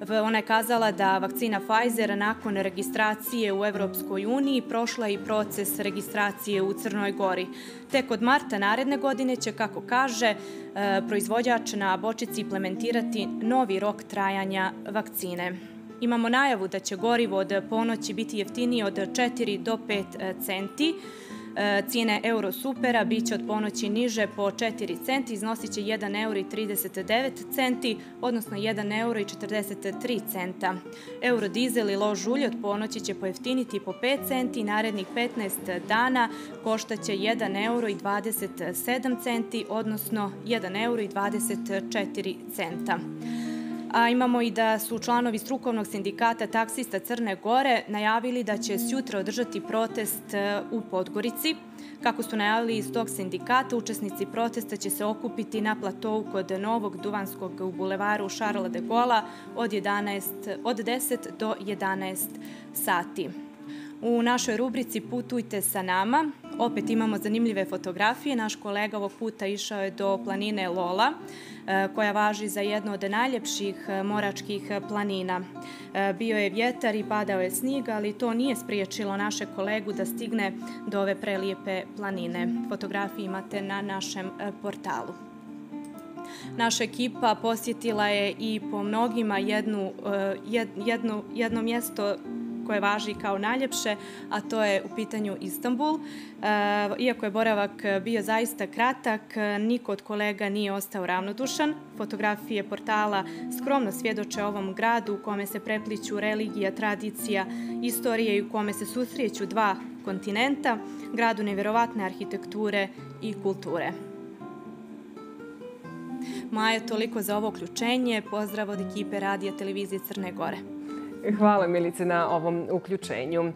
Ona je kazala da vakcina Pfizer nakon registracije u Evropskoj uniji prošla i proces registracije u Crnoj Gori. Tek od marta naredne godine će, kako kaže, proizvođač na bočici implementirati novi rok trajanja vakcine. Imamo najavu da će gorivo od ponoći biti jeftinije od četiri do pet centi. Cijene Eurosupera bit će od ponoći niže po četiri centi, iznosit će jedan euro i trideset devet centi, odnosno jedan euro i četrdeset tri centa. Eurodizel i lož ulje od ponoći će pojeftiniti po pet centi i narednih petnaest dana koštaće jedan euro i dvadeset sedam centi, odnosno jedan euro i dvadeset četiri centa. A imamo i da su članovi strukovnog sindikata taksista Crne Gore najavili da će sjutra održati protest u Podgorici. Kako su najavili iz tog sindikata, učesnici protesta će se okupiti na platovu kod Novog Duvanskog u bulevaru Šarla de Gola od deset do jedanaest sati. U našoj rubrici Putujte sa nama opet imamo zanimljive fotografije. Naš kolega ovog puta išao je do planine Lola, koja važi za jednu od najljepših moračkih planina. Bio je vjetar i padao je snijeg, ali to nije spriječilo našeg kolegu da stigne do ove prelijepe planine. Fotografije imate na našem portalu. Naša ekipa posjetila je i po mnogima jednu, jednu, jedno mjesto koje važi kao najljepše, a to je u pitanju Istanbul. Iako je boravak bio zaista kratak, niko od kolega nije ostao ravnodušan. Fotografije portala skromno svjedoče ovom gradu u kome se prepliću religija, tradicija, istorije i u kome se susreću dva kontinenta, gradu nevjerovatne arhitekture i kulture. Maja, toliko za ovo uključenje. Pozdrav od ekipe Radija Televizije Crne Gore. Hvala, Milice, na ovom uključenju.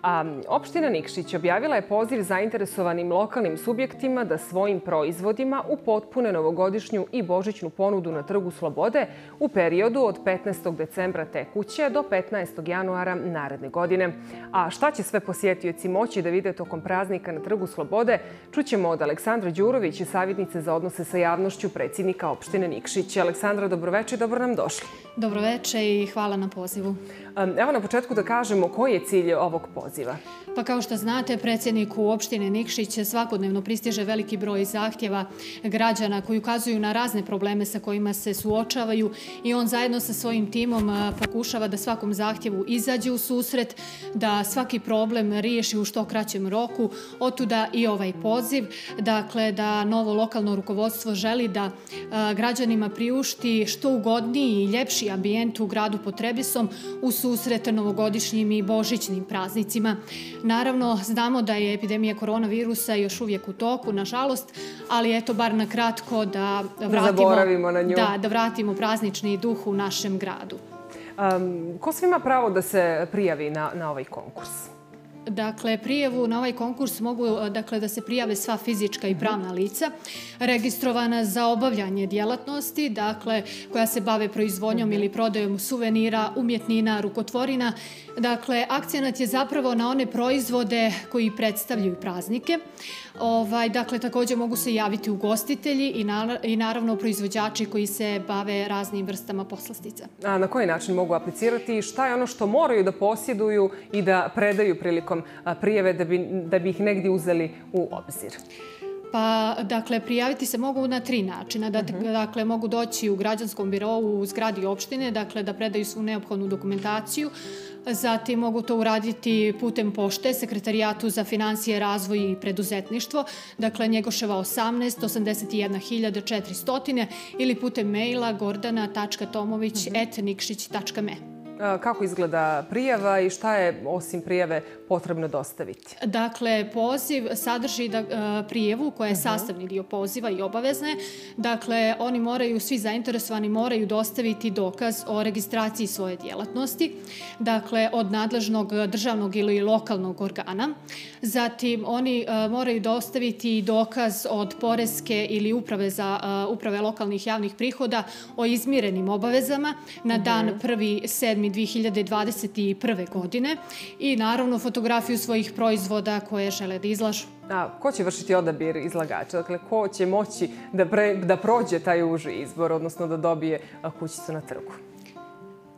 Opština Nikšić objavila je poziv zainteresovanim lokalnim subjektima da svojim proizvodima upotpune novogodišnju i božićnu ponudu na Trgu Slobode u periodu od petnaestog decembra tekuće do petnaestog januara naredne godine. A šta će sve posjetioci moći da vide tokom praznika na Trgu Slobode, čućemo od Aleksandra Đurović, savjetnice za odnose sa javnošću predsjednika opštine Nikšić. Aleksandra, dobroveče i dobro nam došli. Dobroveče i hvala na pozivu. Evo na početku da kažemo koji je cilj ovog poziva. Pa kao što znate, predsjedniku opštine Nikšić svakodnevno pristiže veliki broj zahtjeva građana koji ukazuju na razne probleme sa kojima se suočavaju i on zajedno sa svojim timom pokušava da svakom zahtjevu izađe u susret, da svaki problem riješi u što kraćem roku. Otuda i ovaj poziv, dakle da novo lokalno rukovodstvo želi da građanima priušti što ugodniji i ljepši ambijent u gradu Potrebisom u susret novogodišnjim i božićnim praznicima. Naravno, znamo da je epidemija koronavirusa još uvijek u toku, nažalost, ali eto, bar na kratko da vratimo, na nju. Da, da vratimo praznični duh u našem gradu. Um, ko sve ima pravo da se prijavi na, na ovaj konkurs? Dakle, prijavu na ovaj konkurs mogu dakle, da se prijave sva fizička i pravna lica registrovana za obavljanje djelatnosti, dakle, koja se bave proizvodnjom ili prodajom suvenira, umjetnina, rukotvorina. Dakle, akcenat je zapravo na one proizvode koji predstavljaju praznike. Ovaj, dakle, također mogu se javiti ugostitelji i, na, i naravno proizvođači koji se bave raznim vrstama poslastica. A na koji način mogu aplicirati i šta je ono što moraju da posjeduju i da predaju prilikom prijave da bi, da bi ih negdje uzeli u obzir? Pa, dakle, prijaviti se mogu na tri načina. Dakle, mogu doći u građanskom birovu u zgradi opštine, dakle, da predaju svu neophodnu dokumentaciju. Zatim mogu to uraditi putem pošte, Sekretarijatu za financije, razvoj i preduzetništvo, dakle Njegoševa osamnaest, osamdeset jedna hiljada četiristo ili putem maila gordana tačka tomović at nikšić tačka me. Kako izgleda prijava i šta je osim prijave potrebno dostaviti? Dakle, poziv sadrži prijavu koja je sastavni dio poziva i obavezne. Dakle, oni moraju, svi zainteresovani moraju dostaviti dokaz o registraciji svoje djelatnosti, dakle, od nadležnog državnog ili lokalnog organa. Zatim, oni moraju dostaviti i dokaz od poreske ili uprave za uprave lokalnih javnih prihoda o izmirenim obavezama na dan prvi sedmi dve hiljade dvadeset prve. godine i naravno fotografiju svojih proizvoda koje žele da izlažu. A ko će vršiti odabir izlagača? Dakle, ko će moći da, pre, da prođe taj uži izbor, odnosno da dobije kućicu na trgu?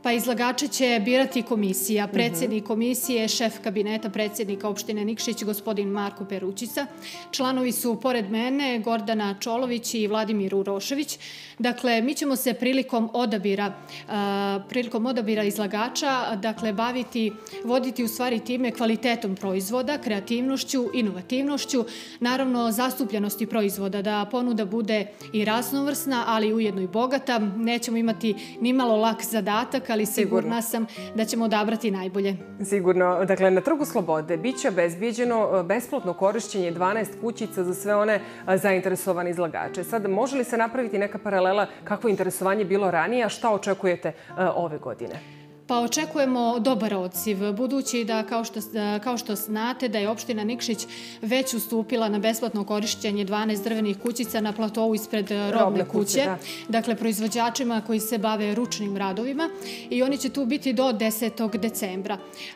Pa izlagače će birati komisija. Predsjednik komisije je šef kabineta predsjednika opštine Nikšić, gospodin Marko Perućica. Članovi su pored mene Gordana Čolović i Vladimir Urošević. Dakle, mi ćemo se prilikom odabira, prilikom odabira izlagača dakle, baviti, voditi u stvari time kvalitetom proizvoda, kreativnošću, inovativnošću, naravno zastupljenosti proizvoda, da ponuda bude i raznovrsna, ali ujedno i bogata. Nećemo imati nimalo lak zadatak, ali sigurna sam da ćemo odabrati najbolje. Sigurno. Dakle, na Trgu Slobode biće obezbijeđeno besplatno korišćenje dvanaest kućica za sve one zainteresovane izlagače. Sad, može li se napraviti neka paralela kakvo je interesovanje bilo ranije, a šta očekujete ove godine? Pa očekujemo dobar odziv, budući da, kao što, kao što znate, da je opština Nikšić već ustupila na besplatno korišćenje dvanaest drvenih kućica na platovu ispred robne kuće. Dakle, proizvođačima koji se bave ručnim radovima i oni će tu biti do desetog decembra.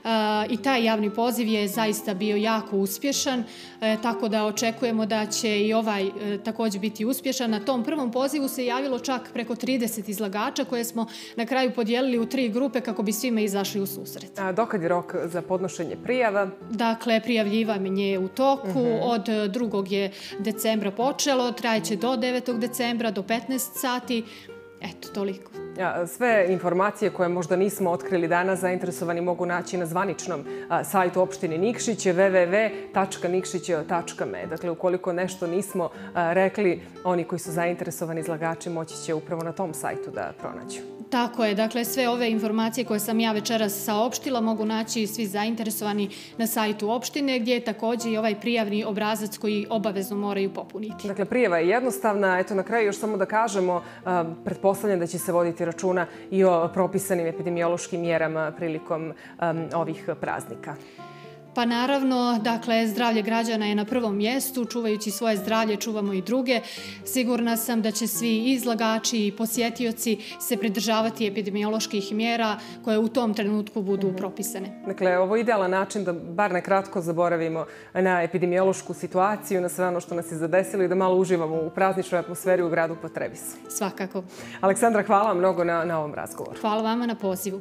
I taj javni poziv je zaista bio jako uspješan, tako da očekujemo da će i ovaj također biti uspješan. Na tom prvom pozivu se javilo čak preko trideset izlagača koje smo na kraju podijelili u tri grupe kako bi svima izašli u susret. A dokad je rok za podnošenje prijava? Dakle, prijavljivanje je u toku. Od drugog je decembra počelo, trajeće do devetog decembra, do petnaest sati. Eto, toliko. Sve informacije koje možda nismo otkrili danas zainteresovani mogu naći na zvaničnom sajtu opštine Nikšić, w w w tačka nikšić tačka me. Dakle, ukoliko nešto nismo rekli, oni koji su zainteresovani izlagači moći će upravo na tom sajtu da pronađu. Tako je. Dakle, sve ove informacije koje sam ja večeras saopštila mogu naći svi zainteresovani na sajtu opštine, gdje je također i ovaj prijavni obrazac koji obavezno moraju popuniti. Dakle, prijava je jednostavna. Eto, na kraju još samo da kažemo, pretpostavljam da će se voditi računa i o propisanim epidemiološkim mjerama prilikom ovih praznika. Pa naravno, dakle, zdravlje građana je na prvom mjestu. Čuvajući svoje zdravlje, čuvamo i druge. Sigurna sam da će svi izlagači i posjetioci se pridržavati epidemioloških mjera koje u tom trenutku budu propisane. Dakle, ovo je idealan način da bar nekratko zaboravimo na epidemiološku situaciju, na sve ono što nas je zadesilo i da malo uživamo u prazničnoj atmosferi u gradu Potrebisu. Svakako. Aleksandra, hvala vam mnogo na, na ovom razgovoru. Hvala vama na pozivu.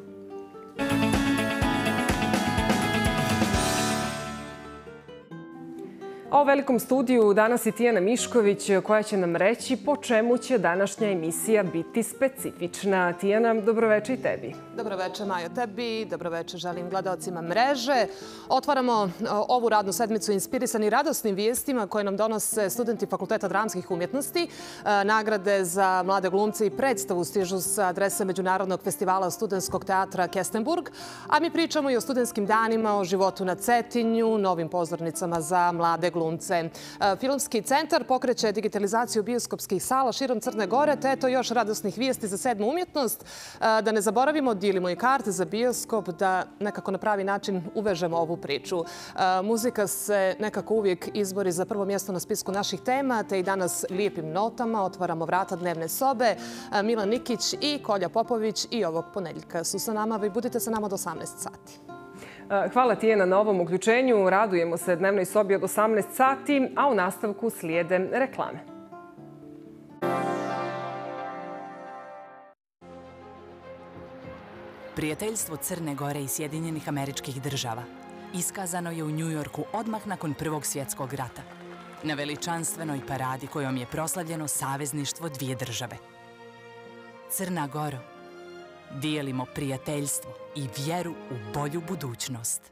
A u velikom studiju danas je Tijana Mišković koja će nam reći po čemu će današnja emisija biti specifična. Tijana, dobroveče i tebi. Dobroveče, Majo, tebi. Dobroveče želim gledalcima mreže. Otvaramo ovu radnu sedmicu inspirisani radosnim vijestima koje nam donose studenti Fakulteta dramskih umjetnosti. Nagrade za mlade glumce i predstavu stižu sa adrese Međunarodnog festivala studentskog teatra Kestenburg. A mi pričamo i o studentskim danima, o životu na Cetinju, novim pozornicama za mlade glumce. Filmski centar pokreće digitalizaciju bioskopskih sala širom Crne Gore, te eto još radosnih vijesti za sedmu umjetnost. Da ne zaboravimo, dijelimo i karte za bioskop, da nekako na pravi način uvežemo ovu priču. Muzika se nekako uvijek izbori za prvo mjesto na spisku naših tema, te i danas lijepim notama otvaramo vrata dnevne sobe. Milan Nikić i Kolja Popović i ovog ponedjeljka su sa nama. Vi budite sa nama do osamnaest sati. Hvala Tijena na ovom uključenju. Radujemo se dnevnoj sobi od osamnaest sati, a u nastavku slijede reklame. Prijateljstvo Crne Gore i Sjedinjenih Američkih Država iskazano je u Njujorku odmah nakon Prvog svjetskog rata, na veličanstvenoj paradi kojom je proslavljeno savezništvo dvije države. Crna Goro, dijelimo prijateljstvo i vjeru u bolju budućnost.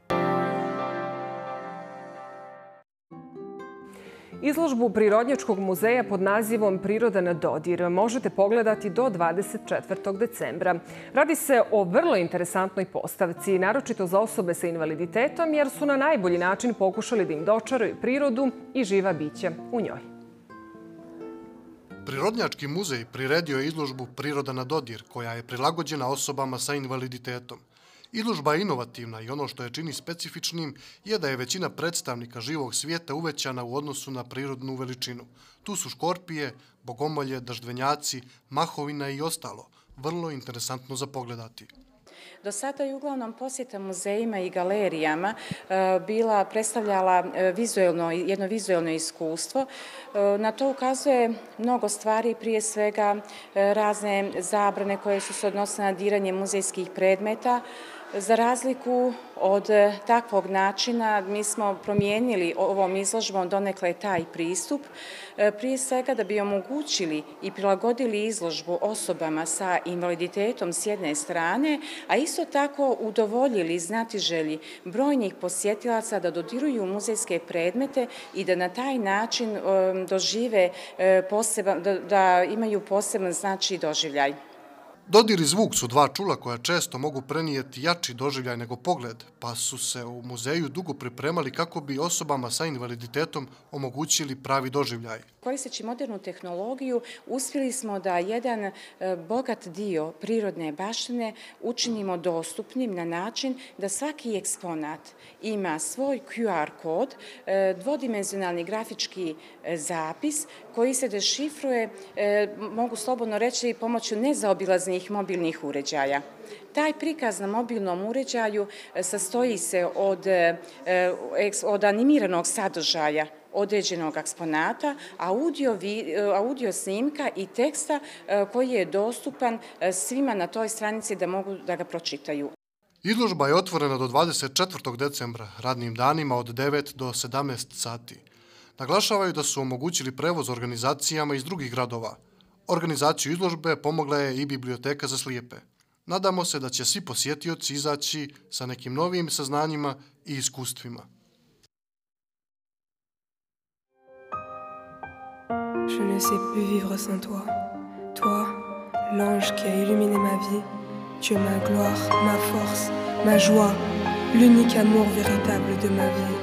Izložbu Prirodnjačkog muzeja pod nazivom Priroda na dodir možete pogledati do dvadeset četvrtog decembra. Radi se o vrlo interesantnoj postavci, naročito za osobe sa invaliditetom, jer su na najbolji način pokušali da im dočaraju prirodu i živa bića u njoj. Prirodnjački muzej priredio je izložbu Priroda na dodir, koja je prilagođena osobama sa invaliditetom. Izložba je inovativna i ono što je čini specifičnim je da je većina predstavnika živog svijeta uvećana u odnosu na prirodnu veličinu. Tu su škorpije, bogomolje, daždvenjaci, mahovina i ostalo. Vrlo interesantno za pogledati. Do sada je uglavnom posjeta muzejima i galerijama bila predstavljala vizuelno, jedno vizuelno iskustvo. Na to ukazuje mnogo stvari, prije svega razne zabrane koje su se odnosile na diranje muzejskih predmeta. Za razliku od takvog načina mi smo promijenili ovom izložbom donekle taj pristup, prije svega da bi omogućili i prilagodili izložbu osobama sa invaliditetom s jedne strane, a isto tako udovoljili znatiželji brojnih posjetilaca da dodiruju muzejske predmete i da na taj način dožive poseban, da, da imaju poseban znači doživljaj. Dodir i zvuk su dva čula koja često mogu prenijeti jači doživljaj nego pogled, pa su se u muzeju dugo pripremali kako bi osobama sa invaliditetom omogućili pravi doživljaj. Koristeći modernu tehnologiju, uspjeli smo da jedan bogat dio prirodne baštine učinimo dostupnim na način da svaki eksponat ima svoj Q R kod, dvodimenzionalni grafički zapis koji se dešifruje, mogu slobodno reći, pomoću nezaobilaznih mobilnih uređaja. Taj prikaz na mobilnom uređaju sastoji se od, od animiranog sadržaja određenog eksponata, audio, audio snimka i teksta koji je dostupan svima na toj stranici da mogu da ga pročitaju. Izložba je otvorena do dvadeset četvrtog decembra, radnim danima od devet do sedamnaest sati. Naglašavaju da su omogućili prevoz organizacijama iz drugih gradova. Organizaciju izložbe pomogla je i Biblioteka za slijepe. Nadamo se da će svi posjetioci izaći sa nekim novim saznanjima i iskustvima. Je ne sais plus vivre sans toi. Toi, l'ange qui a illuminé ma vie. Tu es ma gloire, ma force, ma joie, l'unique amour véritable de ma vie.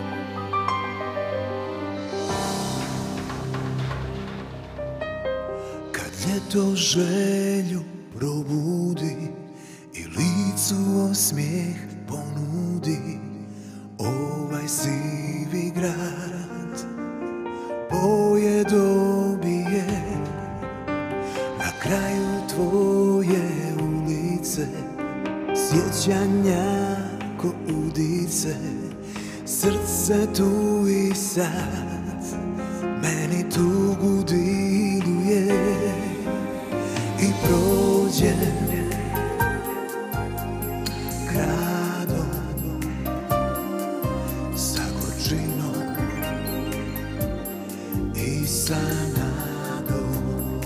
Kad ljeto želju probudi i licu osmijeh ponudi, ovaj sivi grad boje dobije. Na kraju tvoje ulice sjećanja ko udice, srce tu i sad meni tugu diluje. I prođem gradom sa gorčinom i sa nadom.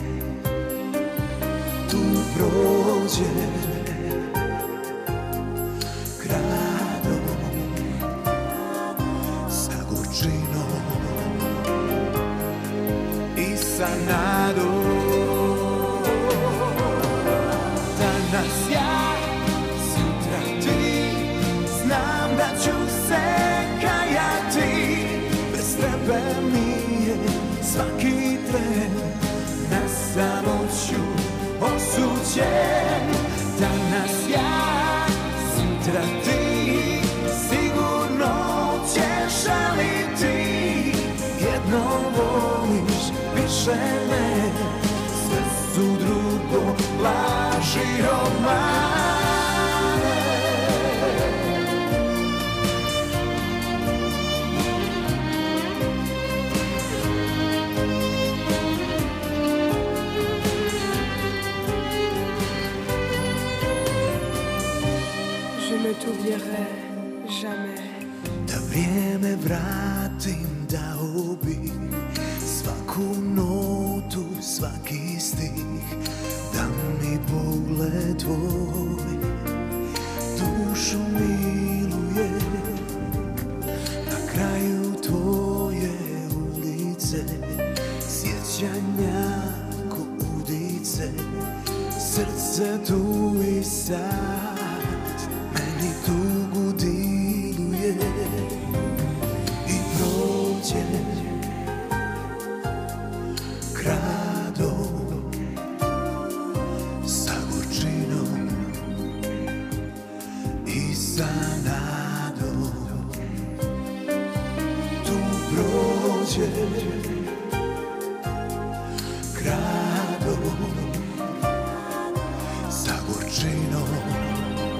Tu prođem gradom sa gorčinom i sa nadom. Danas ja, sutra ti, znam da ću se kajati. Bez tebe mi je svaki tren na samoću osuđen. Danas ja, sutra ti, sigurno ćeš žaliti. Jedno voliš, više ne, sve su drugo laži obmane. Je ne t'oublierai jamais. Da vrijeme vratim, dao bi svaku notu, svaki stih, da mi pogled tvoj dušu miluje. Na kraju tvoje ulice sjećanja ko udice, srce tu i sad meni tugu diluje. I prođem gradom sa gorčinom i sa nadom. Tu prođem gradom sa gorčinom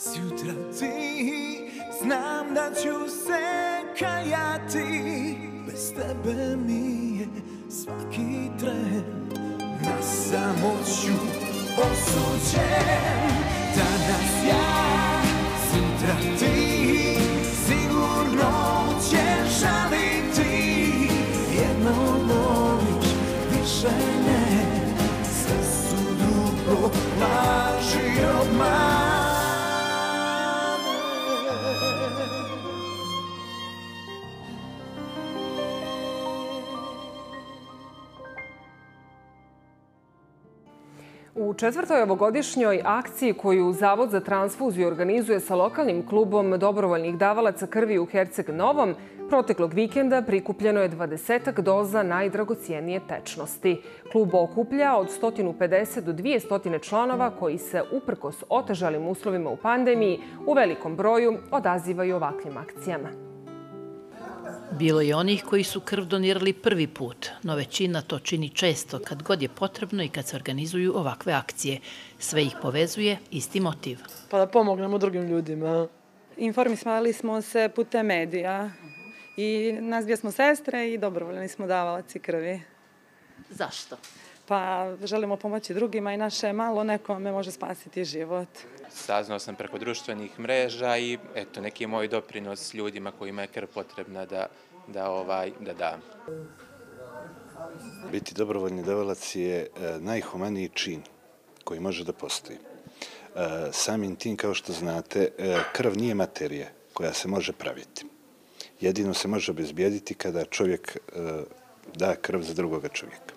Sutra ti, znam da ću se kajati. Bez tebe mi je svaki tren na samoću osuđen. Danas ja, sutra ti, sigurno ćeš žaliti. Jedno voliš, više ne, sve su drugo laži i obmane. U četvrtoj ovogodišnjoj akciji koju Zavod za transfuziju organizuje sa lokalnim klubom dobrovoljnih davalaca krvi u Herceg Novom, proteklog vikenda prikupljeno je dvadesetak doza najdragocijenije tečnosti. Klub okuplja od sto pedeset do dvesta članova koji se, uprkos otežalim uslovima u pandemiji, u velikom broju odazivaju ovakvim akcijama. Bilo je onih koji su krv donirali prvi put, no većina to čini često kad god je potrebno i kad se organizuju ovakve akcije. Sve ih povezuje isti motiv. Pa da pomognemo drugim ljudima. Informisali smo se putem medija i nas dvije smo sestre i dobrovoljni smo davalaci krvi. Zašto? Pa želimo pomoći drugima i naše malo nekome može spasiti život. Saznao sam preko društvenih mreža i eto neki moj doprinos ljudima kojima je krv potrebna da da ovaj da dam. Biti dobrovoljni davalac je najhumaniji čin koji može da postoji. Samim tim, kao što znate, krv nije materija koja se može praviti. Jedino se može obezbijediti kada čovjek da krv za drugoga čovjeka.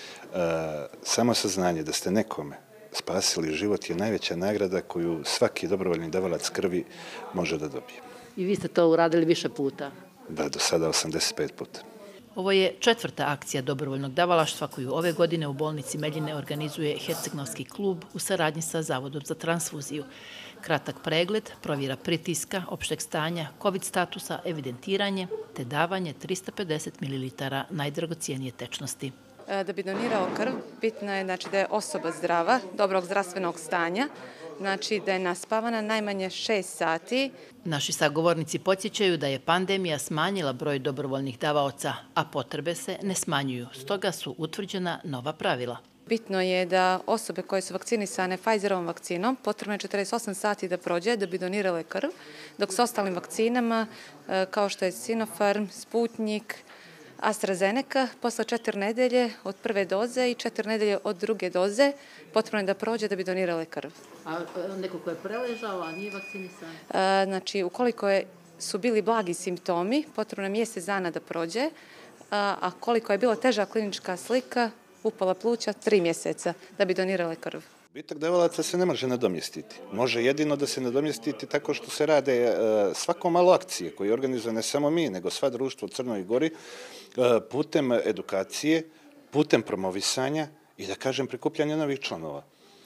Samo saznanje da ste nekome spasili život je najveća nagrada koju svaki dobrovoljni davalac krvi može da dobije. I vi ste to uradili više puta? Da, do sada osamdeset pet puta. Ovo je četvrta akcija dobrovoljnog davalaštva koju ove godine u bolnici Meljine organizuje Hercegnovski klub u saradnji sa Zavodom za transfuziju. Kratak pregled, provjera pritiska, opšteg stanja, COVID statusa, evidentiranje te davanje trista pedeset mililitara najdragocijenije tečnosti. Da bi donirao krv, bitno je znači, da je osoba zdrava, dobrog zdravstvenog stanja, znači da je naspavana najmanje šest sati. Naši sagovornici podsjećaju da je pandemija smanjila broj dobrovoljnih davaoca, a potrebe se ne smanjuju. Stoga su utvrđena nova pravila. Bitno je da osobe koje su vakcinisane Pfizerovom vakcinom potrebno je četrdeset osam sati da prođe da bi donirale krv, dok s ostalim vakcinama kao što je Sinopharm, Sputnik, AstraZeneca, posle četiri nedelje od prve doze i četiri nedelje od druge doze potrebno je da prođe da bi donirale krv. A neko ko je preležao, a nije vakcinisan? Znači, ukoliko je, su bili blagi simptomi, potrebno je mjesec dana da prođe, a, a koliko je bila teža klinička slika, upala pluća, tri mjeseca da bi donirale krv. Gubitak davalaca se ne može nadomjestiti. Može jedino da se nadomjestiti tako što se rade svako malo akcije koje organizuje ne samo mi, nego sva društva u Crnoj Gori putem edukacije, putem promovisanja i da kažem prikupljanja novih članova.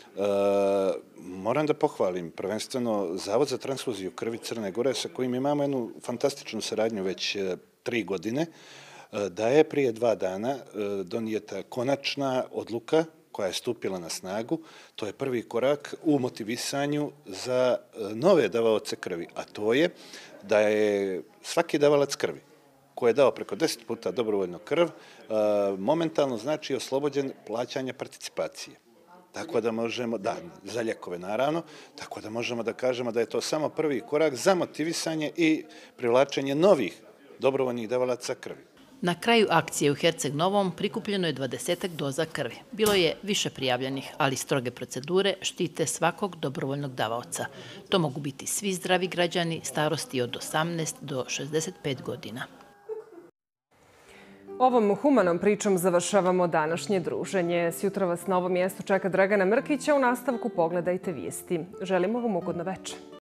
Moram da pohvalim prvenstveno Zavod za transfuziju krvi Crne Gore sa kojim imamo jednu fantastičnu saradnju već tri godine, da je prije dva dana donijeta konačna odluka koja je stupila na snagu. To je prvi korak u motivisanju za nove davaoce krvi, a to je da je svaki davalac krvi koji je dao preko deset puta dobrovoljno krv, momentalno znači oslobođen plaćanja participacije. Tako da možemo, da, za lijekove naravno, tako da možemo da kažemo da je to samo prvi korak za motivisanje i privlačenje novih dobrovoljnih davalaca krvi. Na kraju akcije u Herceg Novom prikupljeno je dvadesetak doza krvi. Bilo je više prijavljenih, ali stroge procedure štite svakog dobrovoljnog davaoca. To mogu biti svi zdravi građani starosti od osamnaest do šezdeset pet godina. Ovom humanom pričom završavamo današnje druženje. Sjutra vas na ovom mjestu čeka Dragana Mrkića. U nastavku pogledajte vijesti. Želimo vam ugodno večer.